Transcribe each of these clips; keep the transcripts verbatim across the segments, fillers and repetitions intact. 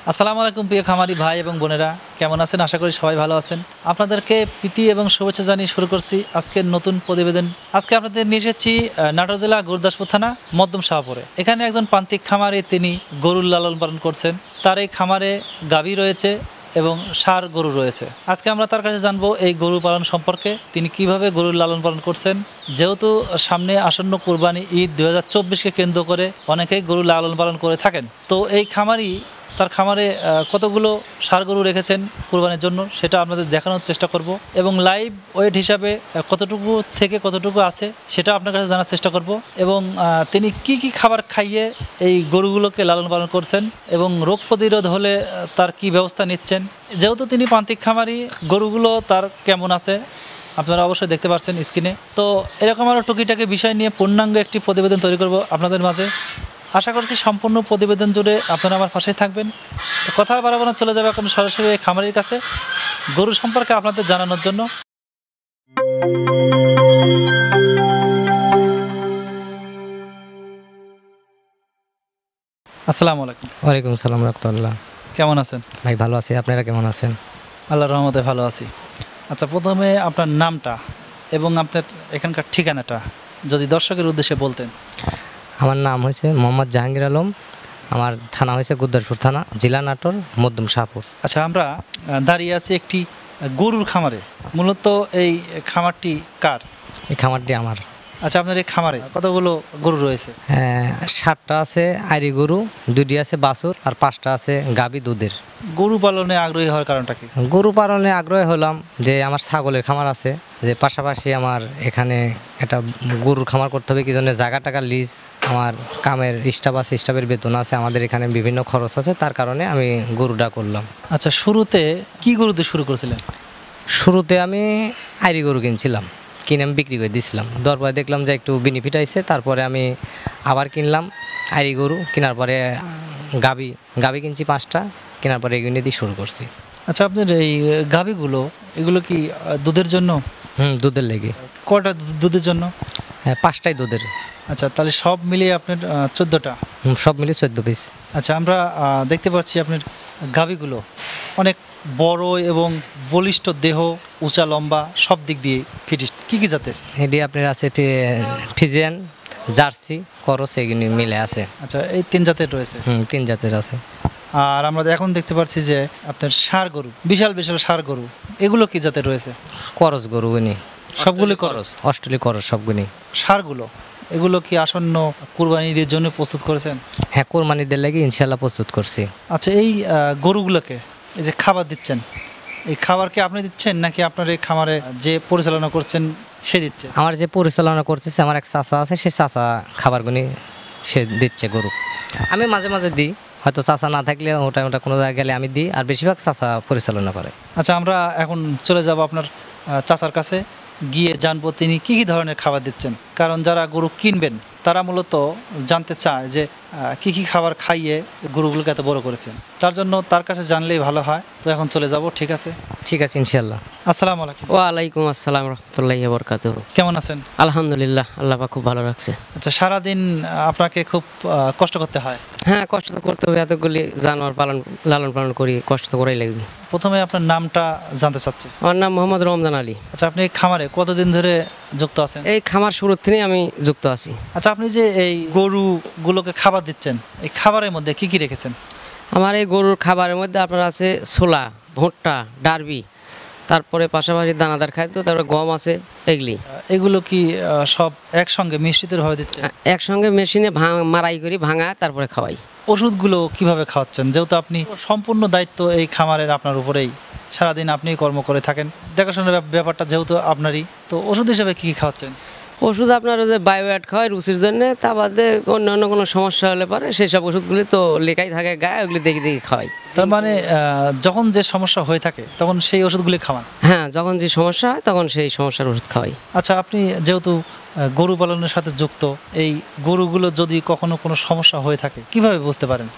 আসসালামু আলাইকুম প্রিয় খামারি ভাই এবং বোনেরা, কেমন আছেন? আশা করি সবাই ভালো আছেন। আপনাদেরকে প্রীতি এবং শুভেচ্ছা জানিয়ে শুরু করছি আজকের নতুন প্রতিবেদন। আজকে আপনাদের নিয়ে এসেছি নাটোর জেলা গুরুদাসপুর থানা মধ্যম শাহপুরে। এখানে একজন প্রান্তিক খামারি, তিনি গরুর লালন পালন করছেন। তার এই খামারে গাভী রয়েছে এবং ষাঁড় গরু রয়েছে। আজকে আমরা তার কাছে জানবো এই গরু পালন সম্পর্কে, তিনি কিভাবে গরুর লালন পালন করছেন। যেহেতু সামনে আসন্ন কুরবানি ঈদ দুই হাজার চব্বিশকে কেন্দ্র করে অনেকেই গরু লালন পালন করে থাকেন। তো এই খামারি তার খামারে কতগুলো ষাঁড় গরু রেখেছেন কুরবানির জন্য, সেটা আপনাদের দেখানোর চেষ্টা করব এবং লাইভ ওয়েট হিসাবে কতটুকু থেকে কতটুকু আছে সেটা আপনার কাছে জানার চেষ্টা করব এবং তিনি কি কি খাবার খাইয়ে এই গরুগুলোকে লালন পালন করছেন এবং রোগ প্রতিরোধ হলে তার কি ব্যবস্থা নিচ্ছেন। যেহেতু তিনি প্রান্তিক খামারি, গরুগুলো তার কেমন আছে আপনারা অবশ্যই দেখতে পাচ্ছেন স্ক্রিনে। তো এরকম আরও টুকিটাকি বিষয় নিয়ে পূর্ণাঙ্গ একটি প্রতিবেদন তৈরি করব আপনাদের মাঝে। আশা করছি সম্পূর্ণ প্রতিবেদন জুড়ে আপনারা আমার পাশেই থাকবেন। কথা বাড়াবো না, চলে যাবে এখন সরাসরি এই খামারির কাছে গরু সম্পর্কে আপনাদের জানানোর জন্য। আসসালামু আলাইকুম। ওয়ালাইকুম আসসালাম রাহমাতুল্লাহ। কেমন আছেন ভাই? ভালো আছি, আপনারা কেমন আছেন? আল্লাহর রহমতে ভালো আছি। আচ্ছা, প্রথমে আপনার নামটা এবং আপনার এখানকার ঠিকানাটা যদি দর্শকের উদ্দেশ্যে বলতেন। আমার নাম হয়েছে মোহাম্মদ জাহাঙ্গীর আলম, আমার থানা হয়েছে গুরুদাসপুর থানা, জেলা নাটোর, মধ্যম শাহপুর। আচ্ছা, আমরা দাঁড়িয়ে আছি একটি গরুর খামারে। মূলত এই খামারটি কার? এই খামারটি আমার। আচ্ছা, আপনার এই খামারে কতগুলো গরু রয়েছে? হ্যাঁ, সাতটা আছে আইরি গরু, দুটি আছে বাছুর, আর পাঁচটা আছে গাভী দুধের। গরু পালনে আগ্রহী হওয়ার কারণটা কি? গরু পালনে আগ্রহী হলাম যে আমার ছাগলের খামার আছে, যে পাশাপাশি আমার এখানে একটা গরুর খামার করতে হবে, কি জন্য জায়গা টাকা লিজ, আমার কামের স্টাফ আছে, স্টাফের বেতন আছে, আমাদের এখানে বিভিন্ন খরচ আছে, তার কারণে আমি গরুটা করলাম। আচ্ছা, শুরুতে কি গরুতে শুরু করেছিলেন? শুরুতে আমি আইরি গরু কিনছিলাম, কিনে আমি বিক্রি করে দিয়েছিলাম। দরবারে দেখলাম যে একটু বেনিফিট আইছে, তারপরে আমি আবার কিনলাম আইরি গরু। কেনার পরে গাভী গাভী কিনছি পাঁচটা, কেনার পরে এগুলো দিয়ে শুরু করছি। আচ্ছা, আপনার এই গাভীগুলো এগুলো কি দুধের জন্য? হুম, দুধের লেগে। কটা দুধের জন্য? হ্যাঁ, পাঁচটাই দুধের। আচ্ছা, তাহলে সব মিলিয়ে আপনার চোদ্দোটা? হুম, সব মিলিয়ে চোদ্দো পিস। আচ্ছা, আমরা দেখতে পাচ্ছি আপনার গাভীগুলো অনেক বড় এবং বলিষ্ঠ দেহ, উঁচা লম্বা, সব দিক দিয়ে ফিটিস্ট। কী কী জাতের? এটি আপনার আছে ফিজিয়ান, জার্সি, করস, এগুলি মিলে আছে। আচ্ছা, এই তিন জাতের রয়েছে? হুম, তিন জাতের আছে। আর আমরা এখন দেখতে পাচ্ছি যে আপনার ষাঁড় গরু, বিশাল বিশাল ষাঁড় গরু, এগুলো কি জাতের রয়েছে? করস গরু, উনি সবগুলি করস, অস্ট্রেলিয়া করস সবগুলি। ষাঁড়গুলো এগুলো কি আসন্ন কুরবানি ঈদের জন্য প্রস্তুত করেছেন? হ্যাঁ, কোরবানিদের লাগি ইনশাল্লাহ প্রস্তুত করছি। আচ্ছা, এই গরুগুলোকে এই যে খাবার দিচ্ছেন, এই খাবার কি আপনি দিচ্ছেন নাকি আপনার এই খামারে যে পরিচালনা করছেন সে দিচ্ছে? আমার যে পরিচালনা করতেছে আমার এক চাচা আছে, সে চাচা খাবারগুলি সে দিচ্ছে গরু। আমি মাঝে মাঝে দিই, হয়তো চাচা না থাকলে ওটা ওটা কোনো জায়গায় গেলে আমি দিই, আর বেশিরভাগ চাচা পরিচালনা করে। আচ্ছা, আমরা এখন চলে যাব আপনার চাচার কাছে, গিয়ে জানবো তিনি কী কী ধরনের খাবার দিচ্ছেন। কারণ যারা গরু কিনবেন তারা মূলত জানতে চায় যে কী কী খাবার খাইয়ে গরুগুলোকে এত বড় করেছেন। তার জন্য তার কাছে জানলেই ভালো হয়। তো এখন চলে যাব, ঠিক আছে? ঠিক আছে, ইনশাল্লাহ। আসসালামু আলাইকুম। ওয়ালাইকুম আসসালাম রহমতুল্লাহি ওয়া বারাকাতুহু। কেমন আছেন? আলহামদুলিল্লাহ, আল্লাহ পাক খুব ভালো রাখছে। আচ্ছা, সারাদিন আপনাকে খুব কষ্ট করতে হয়? হ্যাঁ, কষ্ট তো করতে হবে, এতগুলি জানোয়ার পালন লালন পালন করি, কষ্ট তো করাই লাগবে। প্রথমে আপনার নামটা জানতে চাচ্ছি। আমার নাম মোহাম্মদ রমজান আলী। আচ্ছা, আপনি এই খামারে কতদিন ধরে যুক্ত আছেন? এই খামার শুরুর থেকেই আমি যুক্ত আছি। আচ্ছা, আপনি যে এই গরুগুলোকে খাবার দিচ্ছেন, এই খাবারের মধ্যে কি কি রেখেছেন? আমার এই গরুর খাবারের মধ্যে আপনার আছে ছোলা, ভুট্টা, ডারবি, তারপরে পাশাপাশি দানাদার খাদ্য, তারপরে গম আছে, এগুলি। এগুলো কি সব একসঙ্গে মিশ্রিতভাবে দিচ্ছে? একসঙ্গে মেশিনে মারাই করি, ভাঙা, তারপরে খাওয়াই। ওষুধগুলো কিভাবে খাওয়াচ্ছেন? যেহেতু আপনি সম্পূর্ণ দায়িত্ব এই খামারের আপনার উপরেই, সারাদিন আপনি কর্ম করে থাকেন, দেখাশোনার ব্যাপারটা যেহেতু আপনারই, তো ওষুধ হিসেবে কী কী খাওয়াচ্ছেন? ওষুধ আপনার যে বায়োঅ্যাড খাওয়ায় রুচির জন্য, তা বাদে অন্য অন্য কোনো সমস্যা হলে পরে সেই সব ওষুধগুলি তো লেখাই থাকে গায়ে, ওগুলি দেখে দেখে খাওয়াই। তার মানে যখন যে সমস্যা হয়ে থাকে তখন সেই ওষুধগুলি খাওয়ান? হ্যাঁ, যখন যে সমস্যা হয় তখন সেই সমস্যার ওষুধ খাওয়াই। আচ্ছা, আপনি যেহেতু গরু পালনের সাথে যুক্ত, এই গরুগুলো যদি কখনো কোনো সমস্যা হয়ে থাকে কিভাবে বুঝতে পারেন?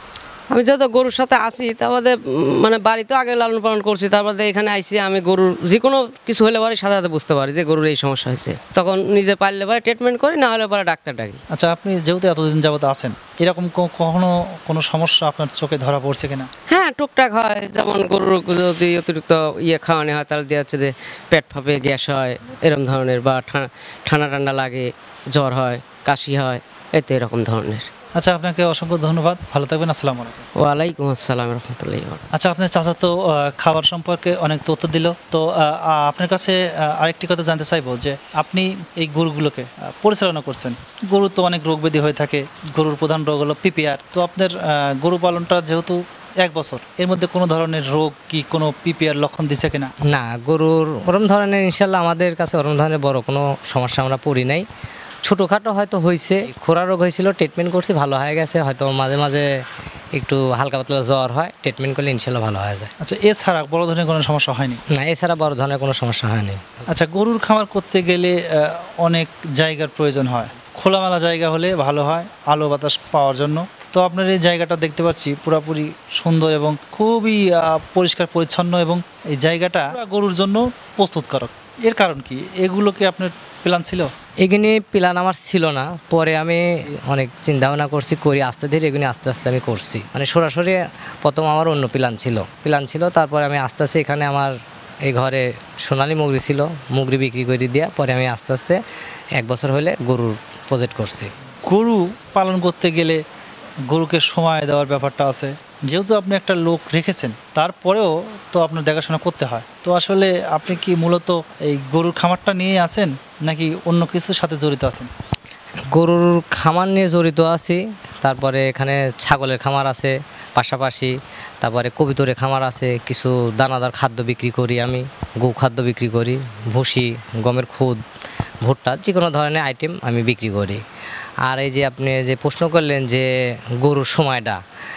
আমি যেহেতু গরুর সাথে আছি তারপরে মানে বাড়িতে আগে লালন পালন করছি, তারপরে এখানে আইসি আমি গরুর যে কোনো কিছু হলে পরে সাথে সাথে বুঝতে পারি যে গরুর এই সমস্যা হয়েছে, তখন নিজে পারলে পরে ট্রিটমেন্ট করি, না হলে পরে ডাক্তার ডাকি। আচ্ছা, আপনি যেহেতু এতদিন যাবত আছেন, এরকম ক- কখনো কোনো সমস্যা আপনার চোখে ধরা পড়ছে কিনা? হ্যাঁ, টুকটাক হয়, যেমন গরুর যদি অতিরিক্ত ইয়ে খাওয়ানো হয় তাহলে দিয়ে হচ্ছে যে পেট ফাঁপে, গ্যাস হয় এরকম ধরনের, বা ঠা- ঠান্ডা ঠান্ডা লাগে, জ্বর হয়, কাশি হয়, এই তো এরকম ধরনের। আচ্ছা, আপনাকে অসংখ্য ধন্যবাদ, ভালো থাকবেন, আসসালামু আলাইকুম। ওয়ালাইকুম আসসালাম রহমতুল্লাহ। আচ্ছা, আপনার চাচা তো আহ, খাবার সম্পর্কে অনেক তথ্য দিল, তো আহ, আহ, আপনার কাছে আহ, আরেকটি কথা জানতে চাইবো যে আপনি এই গরুগুলোকে আহ, পরিচালনা করছেন। গরুর তো অনেক রোগ ব্যাধি হয়ে থাকে, গরুর প্রধান রোগ হলো পিপিআর। তো আপনার আহ, গরু পালনটা যেহেতু এক বছর, এর মধ্যে কোনো ধরনের রোগ কি কোনো পিপিআর লক্ষণ দিছে কিনা? না, গরুর ওরম ধরনের ইনশাল্লাহ আমাদের কাছে ওরম ধরনের বড় কোনো সমস্যা আমরা পড়ি নাই। ছোটোখাটো হয়তো হয়েছে, খোরা রোগ হয়েছিল, ট্রিটমেন্ট করছি, ভালো হয়ে গেছে। হয়তো মাঝে মাঝে একটু হালকা পাতলা জ্বর হয়, ট্রিটমেন্ট করলে ইনশাল্লাহ ভালো হয়ে যায়। আচ্ছা, এছাড়া বড় ধরনের কোনো সমস্যা হয়নি? না, এছাড়া বড় ধরনের কোনো সমস্যা হয়নি। আচ্ছা, গরুর খামার করতে গেলে আহ, অনেক জায়গার প্রয়োজন হয়। খোলামেলা জায়গা হলে ভালো হয় আলো বাতাস পাওয়ার জন্য। তো আপনার এই জায়গাটা দেখতে পাচ্ছি পুরোপুরি সুন্দর এবং খুবই আহ, পরিষ্কার পরিচ্ছন্ন, এবং এই জায়গাটা গরুর জন্য প্রস্তুতকারক। এর কারণ কি? এগুলো কি আপনার প্ল্যান ছিল? এগুলি প্ল্যান আমার ছিল না, পরে আমি অনেক চিন্তা ভাবনা করছি, করি আস্তে ধীরে এগুলি আস্তে আস্তে আমি করছি। মানে সরাসরি প্রথম আমার অন্য প্ল্যান ছিল প্ল্যান ছিল তারপরে আমি আস্তে আস্তে এখানে আমার এই ঘরে সোনালী মুগরি ছিল, মুগরি বিক্রি করে দিয়া পরে আমি আস্তে আস্তে এক বছর হলে গরুর প্রজেক্ট করছি। গরু পালন করতে গেলে গরুকে সময় দেওয়ার ব্যাপারটা আছে। যেহেতু আপনি একটা লোক রেখেছেন, তারপরেও তো আপনার দেখাশোনা করতে হয়। তো আসলে আপনি কি মূলত এই গরুর খামারটা নিয়ে আছেন, নাকি অন্য কিছুর সাথে জড়িত আছেন? গরুর খামার নিয়ে জড়িত আছি, তারপরে এখানে ছাগলের খামার আছে পাশাপাশি, তারপরে কবিতরের খামার আছে, কিছু দানাদার খাদ্য বিক্রি করি, আমি গো খাদ্য বিক্রি করি, ভুসি, গমের খুদ, ভুট্টা, যে কোনো ধরনের আইটেম আমি বিক্রি করি। আর এই যে আপনি যে প্রশ্ন করলেন যে গরুর সময়টা,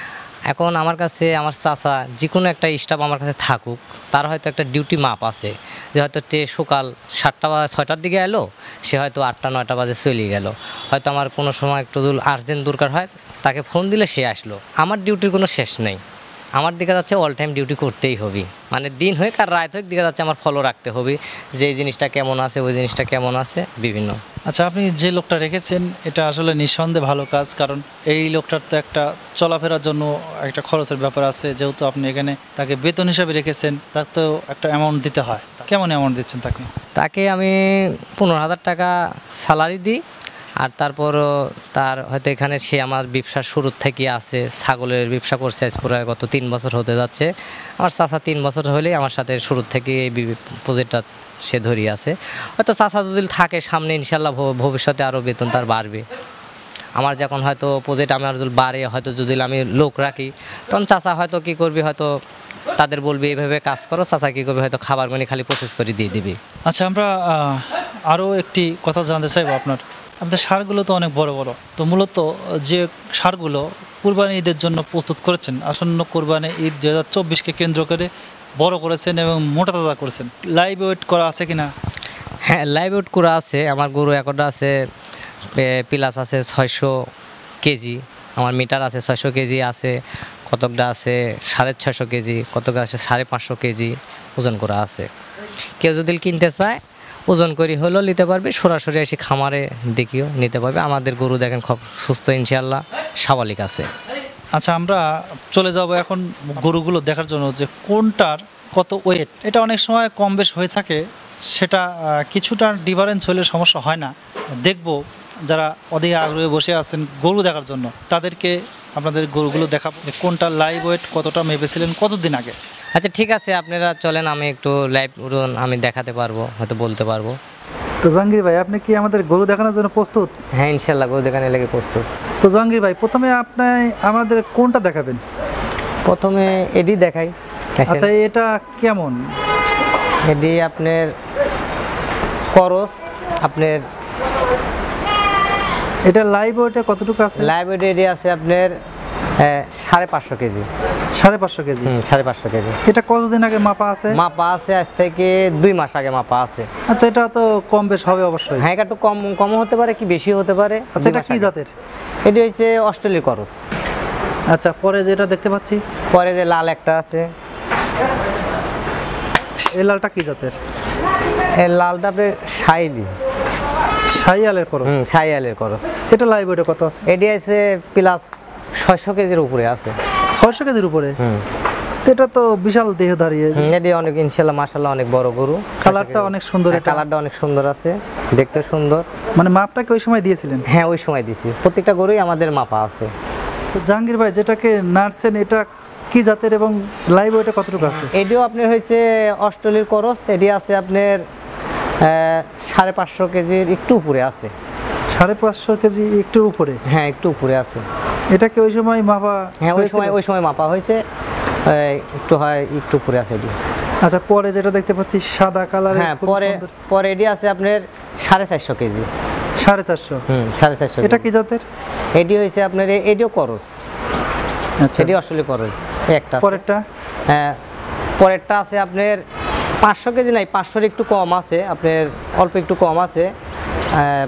এখন আমার কাছে আমার চাচা যে কোনো একটা স্টাফ আমার কাছে থাকুক, তার হয়তো একটা ডিউটি মাপ আছে, যে হয়তো তে সকাল সাতটা বা ছয়টার দিকে এলো, সে হয়তো আটটা নয়টা বাজে চলে গেল। হয়তো আমার কোনো সময় একটু আর্জেন্ট দরকার হয়, তাকে ফোন দিলে সে আসলো। আমার ডিউটির কোনো শেষ নেই, আমার দিকে যাচ্ছে অল টাইম ডিউটি করতেই হবে, মানে দিন হোক আর রাত হোক দিকে যাচ্ছে আমার ফলো রাখতে হবে যে এই জিনিসটা কেমন আছে, ওই জিনিসটা কেমন আছে, বিভিন্ন। আচ্ছা, আপনি যে লোকটা রেখেছেন এটা আসলে নিঃসন্দেহে ভালো কাজ, কারণ এই লোকটার তো একটা চলাফেরার জন্য একটা খরচের ব্যাপার আছে। যেহেতু আপনি এখানে তাকে বেতন হিসাবে রেখেছেন, তার তো একটা অ্যামাউন্ট দিতে হয়। কেমন অ্যামাউন্ট দিচ্ছেন তাকে? তাকে আমি পনেরো হাজার টাকা স্যালারি দিই, আর তারপরও তার হয়তো এখানে সে আমার ব্যবসার শুরুর থেকে আছে, ছাগলের ব্যবসা করছে আজ পুরো গত তিন বছর হতে যাচ্ছে। আমার চাচা তিন বছর হলেই আমার সাথে শুরুর থেকে এই প্রজেক্টটা সে ধরিয়ে আছে। হয়তো চাচা যদি থাকে সামনে ইনশাল্লাহ ভবিষ্যতে আরও বেতন তার বাড়বে। আমার যখন হয়তো প্রজেক্ট আমার যদি বাড়ে, হয়তো যদি আমি লোক রাখি, তখন চাচা হয়তো কী করবি, হয়তো তাদের বলবি এইভাবে কাজ করো, চাচা কী করবে, হয়তো খাবার মানে খালি প্রসেস করে দিয়ে দিবি। আচ্ছা, আমরা আরও একটি কথা জানতে চাইবো আপনার আপনাদের সারগুলো তো অনেক বড় বড়। তো মূলত যে সারগুলো কুরবানি ঈদের জন্য প্রস্তুত করেছেন, আসন্ন কুরবানি ঈদ দু হাজার চব্বিশকে কেন্দ্র করে বড় করেছেন এবং মোটা তাজা করেছেন, লাইভ ওয়েট করা আছে কিনা? হ্যাঁ, লাইভ ওয়েট করা আছে। আমার গরু একটা আছে প্লাস আছে ছয়শো কেজি, আমার মিটার আছে ছয়শো কেজি আছে, কতকটা আছে সাড়ে ছয়শো কেজি, কতকটা আছে সাড়ে পাঁচশো কেজি ওজন করা আছে। কেউ যদি কিনতে চায় ওজন করি হলেও নিতে পারবে, সরাসরি এসে খামারে দেখিও নিতে পারবে। আমাদের গরু দেখেন খুব সুস্থ ইনশাআল্লাহ, স্বাভাবিক আছে। আচ্ছা, আমরা চলে যাব এখন গরুগুলো দেখার জন্য যে কোনটার কত ওয়েট। এটা অনেক সময় কম বেশ হয়ে থাকে, সেটা আহ, কিছুটা ডিফারেন্স হলে সমস্যা হয় না। দেখব যারা অধীর আগ্রহে বসে আছেন গরু দেখার জন্য, তাদেরকে আপনাদের গরুগুলো দেখাবো যে কোনটা লাইভ ওয়েট কতটা মেপেছিলেন কতদিন আগে। আচ্ছা ঠিক আছে, আপনারা চলেন, আমি একটু লাইভ ওজন আমি দেখাতে পারবো, হয়তো বলতে পারবো। তো জাহাঙ্গীর ভাই, আপনি কি আমাদের গরু দেখানোর জন্য প্রস্তুত? হ্যাঁ ইনশাল্লাহ, গরু দেখানো লেগে প্রস্তুত। তো জাহাঙ্গীর ভাই, প্রথমে আপনি আমাদের কোনটা দেখাবেন? প্রথমে এডি দেখাই। আচ্ছা, এটা কেমন? এডি আপনার করস, আপনার এটা লাইভ ওয়েটে কতটুকু আছে? লাইভ ওয়েট এডি আছে আপনার সাড়ে পাঁচশো কেজি। সাড়ে পাঁচশো কেজি? হুম, সাড়ে পাঁচশো কেজি। এটা কতদিন আগে মাপা আছে? মাপা আছে আজ থেকে দুই মাস আগে মাপা আছে। আচ্ছা, এটা তো কম বেশ হবে অবশ্যই। হ্যাঁ, একটু কম কম হতে পারে, কি বেশি হতে পারে। আচ্ছা, এটা কি জাতের? এটি হচ্ছে অস্ট্রেলিয়ার করস। আচ্ছা, পরে যেটা দেখতে পাচ্ছি, পরে যে লাল একটা আছে, এই লালটা কি জাতের? এই লালটা আপনার শাইলি, শাহিয়ালের করস। হুম শাইয়ালের করস। এটা লাইভ ওয়েটে কত আছে? এটি আছে প্লাস ছয়শো কেজির উপরে আছে। ছয়শো কেজির উপরে? হুম তো এটা তো বিশাল দেহ দাঁড়িয়ে। হুম, এটি অনেক ইনশাল্লাহ মাশাল্লাহ অনেক বড় গরু। কালারটা অনেক সুন্দর। হ্যাঁ, এটা কালারটা অনেক সুন্দর আছে, দেখতে সুন্দর। মানে মাপটা কি ওই সময় দিয়েছিলেন? হ্যাঁ ওই সময় দিছি, প্রত্যেকটা গরুই আমাদের মাপা আছে। তো জাহাঙ্গীর ভাই, যেটাকে নাড়ছেন এটা কি জাতের এবং লাইভ ওয়েটে কতটুকু আছে? এটিও আপনার হয়েছে অস্ট্রেলিয়ার করস। এটি আছে আপনার আহ, সাড়ে পাঁচশো কেজির একটু উপরে আছে। সাড়ে পাঁচশো কেজি একটু উপরে? হ্যাঁ একটু উপরে আছে। এটা কি ওই সময় মাপা? হ্যাঁ ওই হয়েছিল? সময় ওই সময় মাপা হয়েছে, এই, একটু হয় একটু উপরে আছে এটি। আচ্ছা, পরে যেটা দেখতে পাচ্ছি সাদা কালারের, হ্যাঁ খুব পরে সুন্দর। পরে এটি আছে আপনার সাড়ে চারশো কেজি। সাড়ে চারশো? হুম সাড়ে চারশো। এটা কি জাতের? এটি হয়েছে আপনার এ- এটিও করস। আচ্ছা, এটি আসলে করস। এই একটা আছে। পরেরটা? হ্যাঁ পরেরটা আছে আপনার পাঁচশো কেজি নাই, পাঁচশোর একটু কম আছে, আপনার অল্প একটু কম আছে। আহ,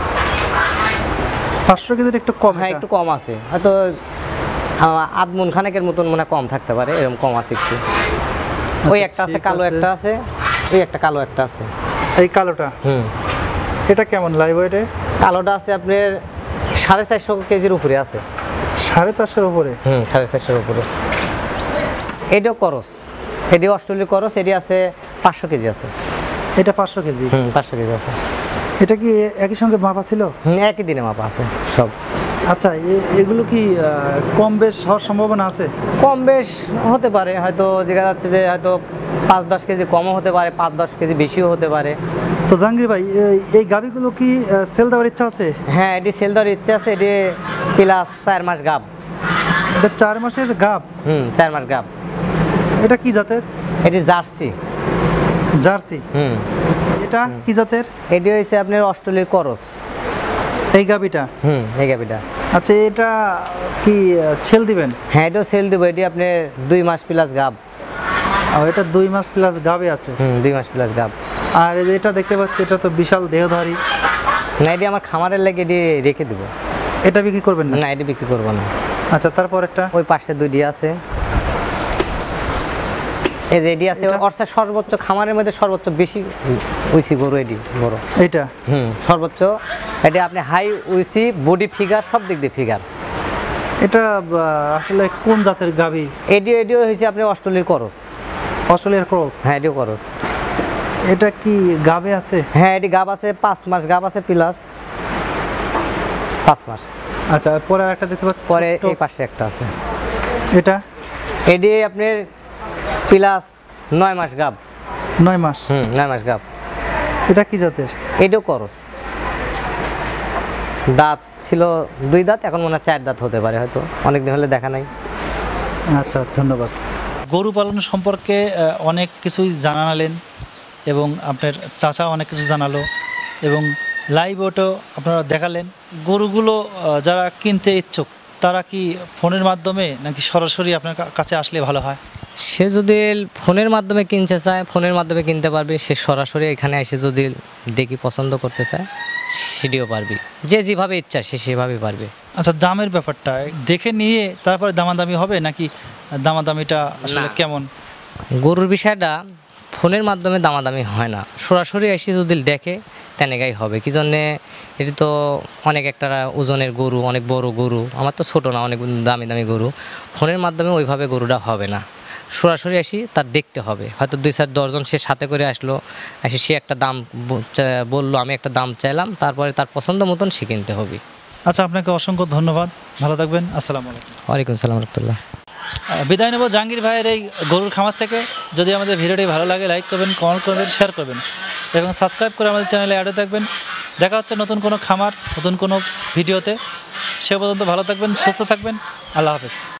পাঁচশো কেজির একটু কম? হ্যাঁ এটা? একটু কম আছে, হয়তো আহ, আধ মন খানেকের মতন মনে হয় কম থাকতে পারে, এরকম কম আছে একটু। ওই আচ্ছা, একটা আছে, ঠিক কালো আছে। একটা আছে, ওই একটা কালো একটা আছে। এই কালোটা? হুম এটা কেমন লাইভ ওয়েটে? কালোটা আছে আপনার সাড়ে চারশো কেজির উপরে আছে। সাড়ে চারশোর উপরে? হুম সাড়ে চারশোর উপরে। এটিও করস, এটি অস্ট্রেলিয়া করস। এটি আছে পাঁচশো কেজি আছে। এটা পাঁচশো কেজি? হুম পাঁচশো কেজি আছে। এটা কি একই সঙ্গে মাপা ছিল? হুম একই দিনে মাপা আছে সব। আচ্ছা, এ- এগুলো কি আহ, কম বেশ হওয়ার সম্ভাবনা আছে? কম বেশ হতে পারে, হয়তো দেখা যাচ্ছে যে হয়তো পাঁচ দশ কেজি কমও হতে পারে, পাঁচ দশ কেজি বেশিও হতে পারে। তো জাহাঙ্গীর ভাই, এই- এই গাভিগুলো কি সেল দেওয়ার ইচ্ছা আছে? হ্যাঁ এটি সেল দেওয়ার ইচ্ছে আছে। এটি প্লাস চার মাস গাব। এটা চার মাসের গাভ? হুম চার মাস গাব। এটা কি জাতের? এটি জার্সি। জার্সি? হুম এটা কি জাতের? এটি হয়েছে আপনার অস্ট্রেলিয়ার করস। এই গাভিটা? হুম এই গাবিটা। আচ্ছা, এটা কি ছেল দিবেন? হ্যাঁ এটাও সেল দেবো। এটি আপনার দুই মাস প্লাস গাব। আর এটা দুই মাস প্লাস গাবে আছে? হুম দুই মাস প্লাস গাব। আর এই যে এটা দেখতে পাচ্ছি, এটা তো বিশাল দেহধারী। না এটি আমার খামারের লেগে এটি রেখে দেবো। এটা বিক্রি করবেন না? না এটি বিক্রি করবো না। আচ্ছা, তারপর একটা? ওই পাশে দুইটি আছে, এই যে এটি আছে। অর্থাৎ সর্বোচ্চ খামারের মধ্যে সর্বোচ্চ বেশি উইসি গরু এটি বড়। এইটা? হুম সর্বোচ্চ। এটি আপনি হাই উইসি, বডি ফিগার, সব দিক দিয়ে ফিগার। এটা আহ, আসলে কোন জাতের গাভি? এডিও এডিও হয়েছে আপনি অস্ট্রেলিয়ার করস। অস্ট্রেলিয়ার ক্রস? হ্যাঁ এডিও করস। এটা কি গাবে আছে? হ্যাঁ এটি গাব আছে, পাঁচ মাস গাব আছে প্লাস পাঁচ মাস। আচ্ছা, আর পরে একটা দেখতে পাচ্ছি পরে ছোট্ট। এই পাশে একটা আছে। এটা? এডি আপনার প্লাস নয় মাস গাব। নয় মাস? হুম নয় মাস গাব। এটা কি জাতের? এডিও করস। দাঁত ছিল দুই দাঁত, এখন মনে হয় চার দাঁত হতে পারে, হয়তো অনেকদিন হলে দেখা নাই। আচ্ছা, ধন্যবাদ। গরু পালন সম্পর্কে আহ, অনেক কিছুই জানালেন এবং আপনার চাচা অনেক কিছু জানালো এবং লাইভ ওটো আপনারা দেখালেন। গরুগুলো আহ, যারা কিনতে ইচ্ছুক তারা কি ফোনের মাধ্যমে নাকি সরাসরি আপনার কা- কাছে আসলে ভালো হয়? সে যদি ফোনের মাধ্যমে কিনতে চায় ফোনের মাধ্যমে কিনতে পারবে, সে সরাসরি এখানে এসে যদি দেখি পছন্দ করতে চায় সেটিও পারবে। যে যেভাবে ইচ্ছা সে সেভাবে পারবে। আচ্ছা, দামের ব্যাপারটা দেখে নিয়ে তারপরে দামাদামি হবে নাকি দামাদামিটা আসলে না। কেমন? গরুর বিষয়টা ফোনের মাধ্যমে দামাদামি হয় না, সরাসরি এসে যদি দেখে তেনেকাই হবে। কি জন্যে এটি তো অনেক একটা ওজনের গরু, অনেক বড় গরু, আমার তো ছোটো না, অনেক দামি দামি গরু। ফোনের মাধ্যমে ওইভাবে গরুটা হবে না, সরাসরি আসি তার দেখতে হবে। হয়তো দুই চার দশজন সে সাথে করে আসলো, এসে সে একটা দাম ব- চা- বললো, আমি একটা দাম চাইলাম, তারপরে তার পছন্দ মতন সে কিনতে হবে। আচ্ছা, আপনাকে অসংখ্য ধন্যবাদ, ভালো থাকবেন, আসসালামু আলাইকুম। ওয়ালাইকুম সালাম রহমতুল্লাহ। আহ, বিদায় নেব জাহাঙ্গীর ভাইয়ের এই গরুর খামার থেকে। যদি আমাদের ভিডিওটি ভালো লাগে লাইক করবেন, কমেন্ট করবেন, শেয়ার করবেন এবং সাবস্ক্রাইব করে আমাদের চ্যানেলে অ্যাডে থাকবেন। দেখা হচ্ছে নতুন কোনো খামার, নতুন কোনো ভিডিওতে। সে পর্যন্ত ভালো থাকবেন, সুস্থ থাকবেন, আল্লাহ হাফেজ।